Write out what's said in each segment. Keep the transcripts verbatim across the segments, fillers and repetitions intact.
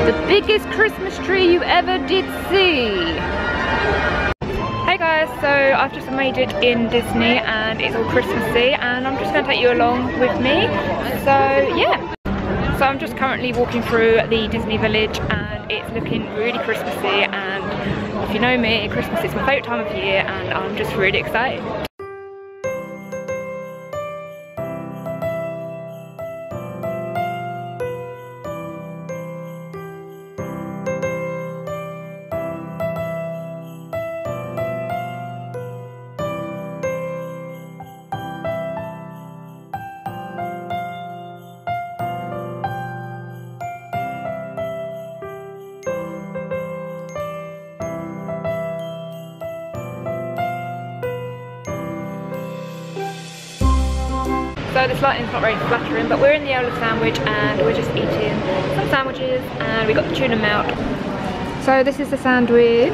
The biggest Christmas tree you ever did see. Hey guys, so I've just made it in Disney and it's all Christmassy and I'm just going to take you along with me. So yeah, so I'm just currently walking through the Disney Village and it's looking really Christmassy, and if you know me, Christmas is my favourite time of year and I'm just really excited. So this lighting's not very flattering, but we're in the Earl of Sandwich and we're just eating some sandwiches and we got the tuna melt. So this is the sandwich.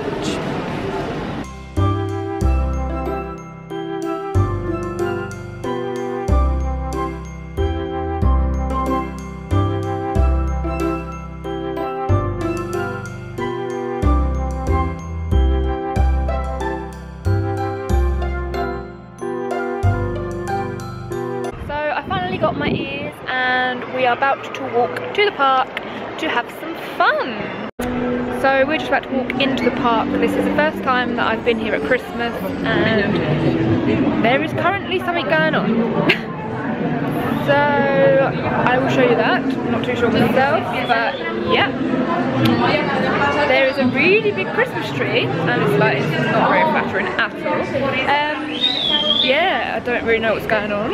Got my ears and we are about to walk to the park to have some fun. So we're just about to walk into the park. This is the first time that I've been here at Christmas and there is currently something going on. So I will show you that. I'm not too sure myself, but yeah. There is a really big Christmas tree and it's like, it's not very flattering at all. Um, yeah, I don't really know what's going on.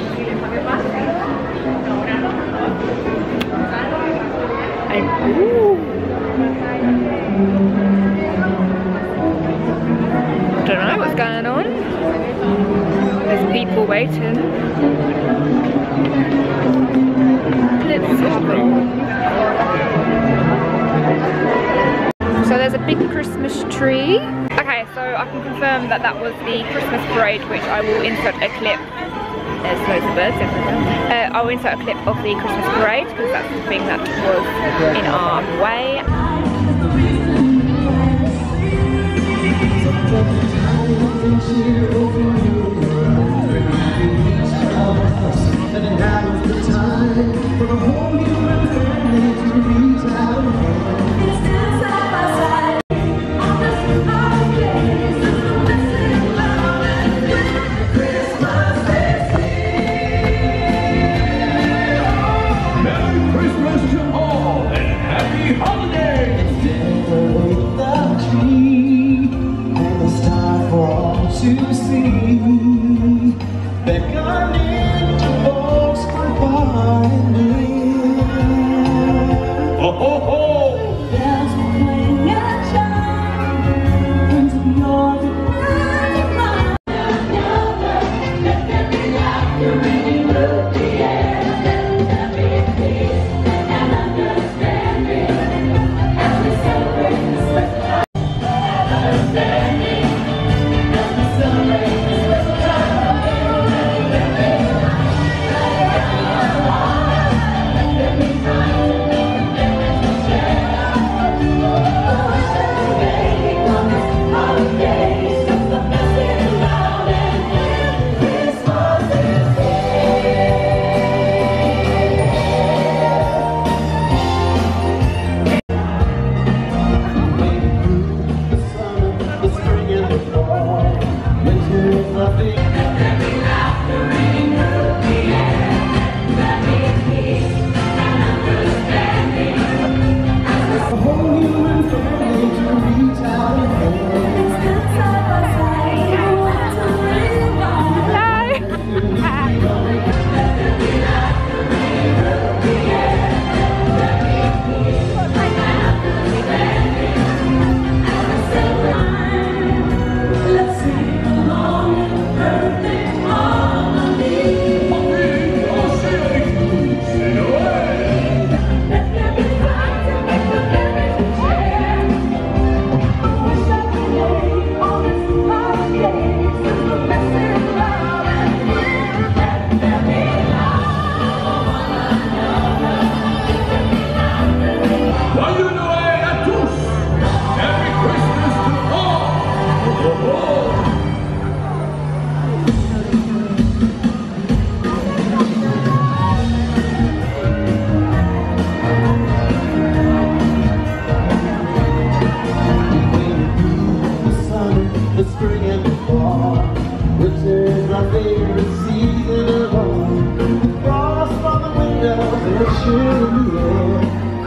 And, ooh. Don't know what's going on. There's people waiting. Let's have a look. So there's a big Christmas tree. Okay, so I can confirm that that was the Christmas parade, which I will insert a clip. There's loads of birds everywhere. Uh, I'll insert a clip of the Christmas parade because that's the thing that was in our way.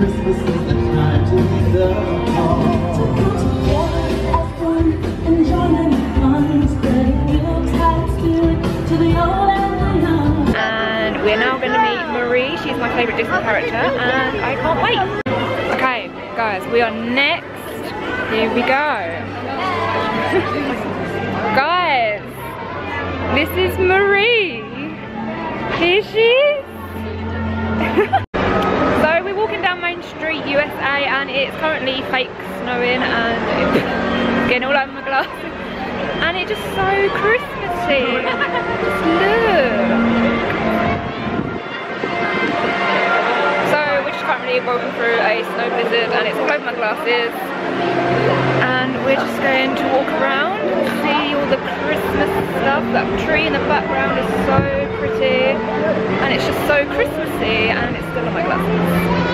Christmas is the time to meet the heart. To come together as one, enjoying the fun, spreading Yuletide spirit to the old and the young. And we're now going to meet Marie. She's my favourite Disney character, and I can't wait. Okay, guys, we are next. Here we go. Guys, this is Marie. Here she is. So we're walking down Main Street, U S A, and it's currently fake snowing and it's getting all over my glasses. And it's just so Christmassy. Just look. So we're just currently walking through a snow blizzard and it's all over my glasses. And we're just going to walk around and see all the Christmas stuff. That tree in the background is so pretty and it's just so Christmassy, and it's still on my glasses.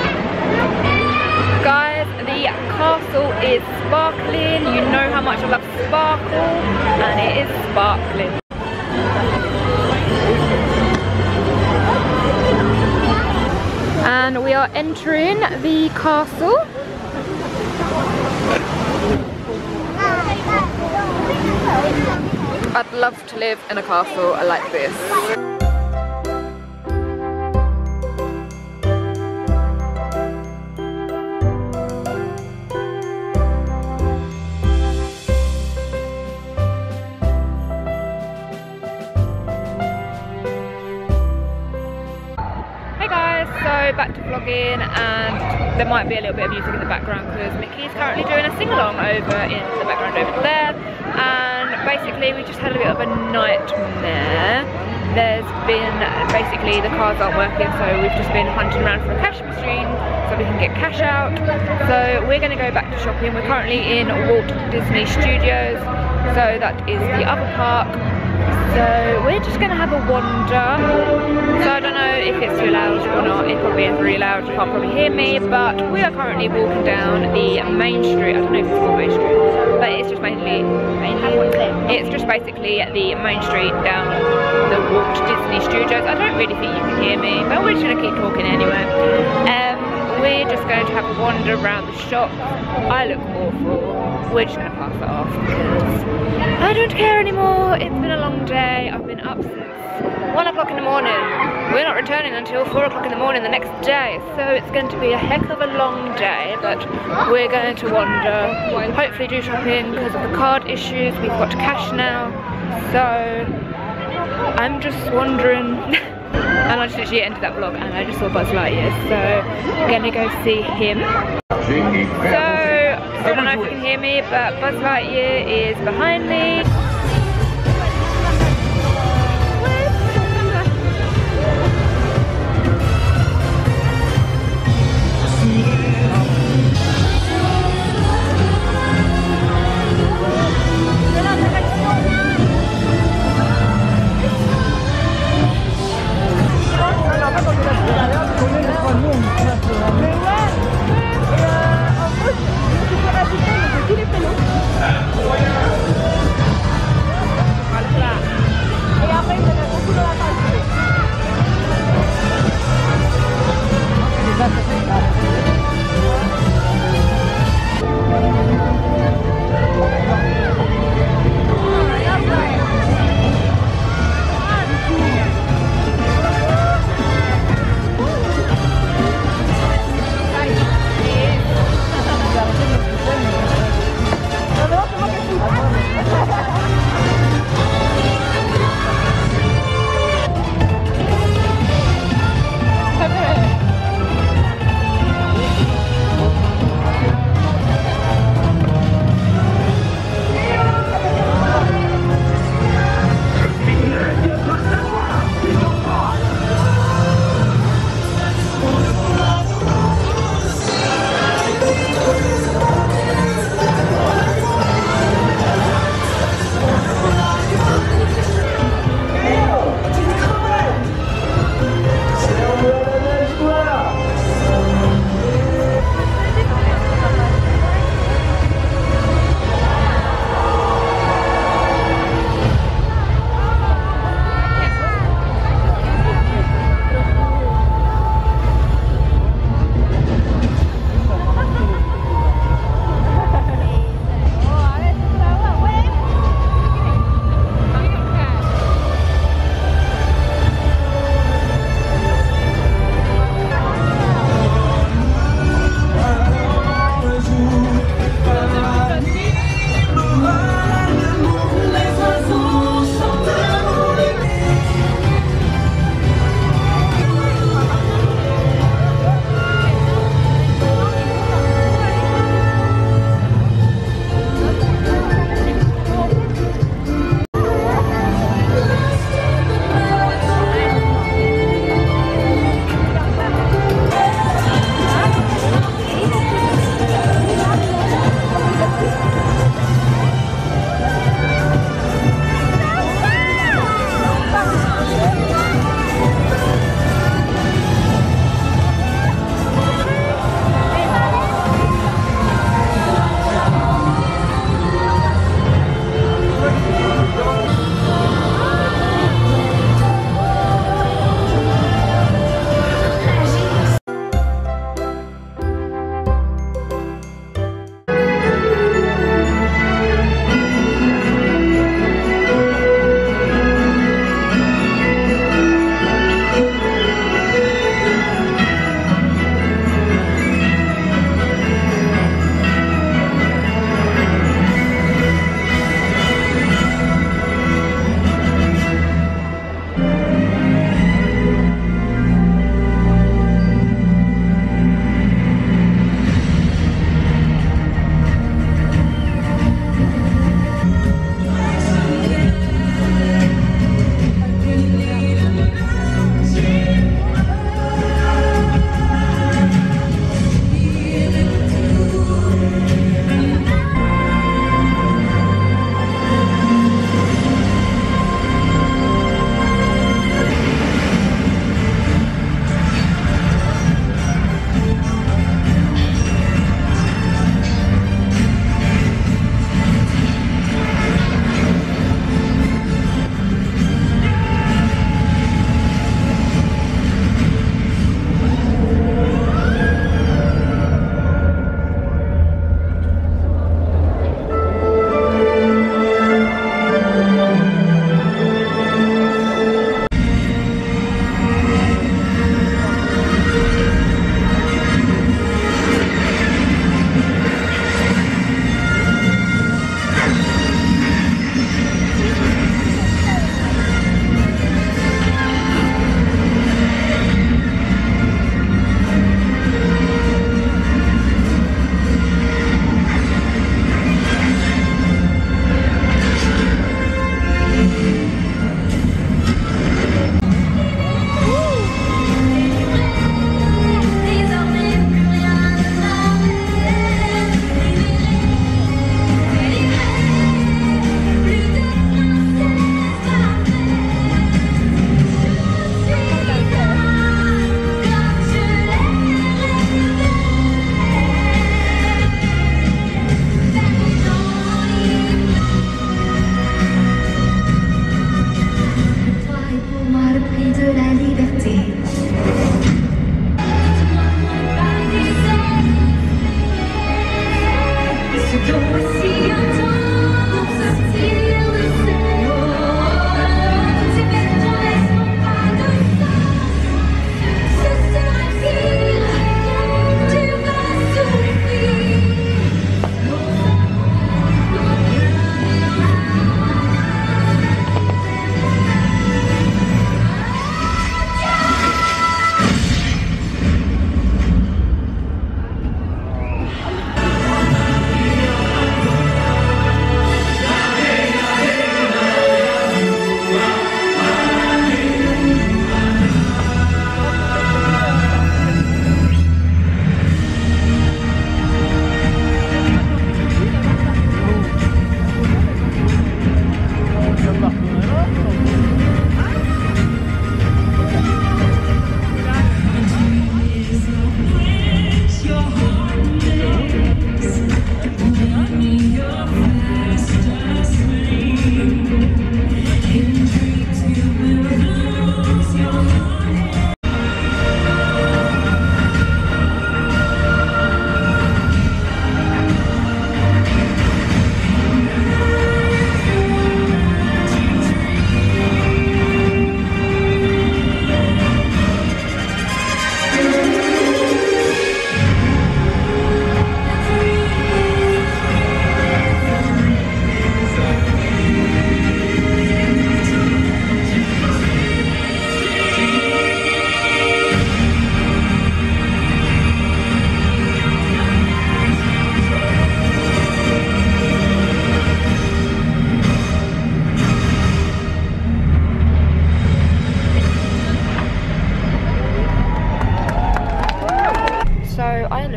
Guys, the castle is sparkling. You know how much I love sparkle, and it is sparkling. And we are entering the castle. I'd love to live in a castle like this. Hey guys, so back to vlogging, and there might be a little bit of music in the background because Mickey's currently doing a sing-along over in the background over there. And basically we just had a bit of a nightmare. There's been, basically the cards aren't working, so we've just been hunting around for a cash machine so we can get cash out. So we're going to go back to shopping. We're currently in Walt Disney Studios, so that is the other park. So we're just going to have a wander. So I don't know if it's too loud or not. It probably is really loud, you can't probably hear me. But we are currently walking down the main street. I don't know if it's called Main Street, but it's just mainly, mainly it's just basically the main street down the Walt Disney Studios. I don't really think you can hear me, but we're just going to keep talking anyway. Um, we're just going to have a wander around the shop. I look awful. We're just going to pass it off because I don't care anymore. It's been a long day. I've been up since one o'clock in the morning. We're not returning until four o'clock in the morning the next day, so it's going to be a heck of a long day, but we're going to wander, hopefully do shopping because of the card issues. We've got cash now, so I'm just wondering. And I just literally ended that vlog and I just saw Buzz Lightyear, so I'm gonna go see him. So I don't know if you can hear me, but Buzz Lightyear is behind me.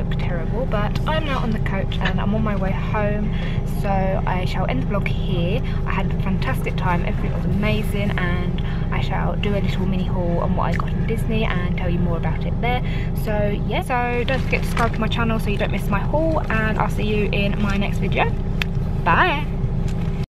look terrible, but I'm now on the coach and I'm on my way home, so I shall end the vlog here. I had a fantastic time, everything was amazing, and I shall do a little mini haul on what I got in Disney and tell you more about it there. So yeah, so don't forget to subscribe to my channel so you don't miss my haul, and I'll see you in my next video. Bye!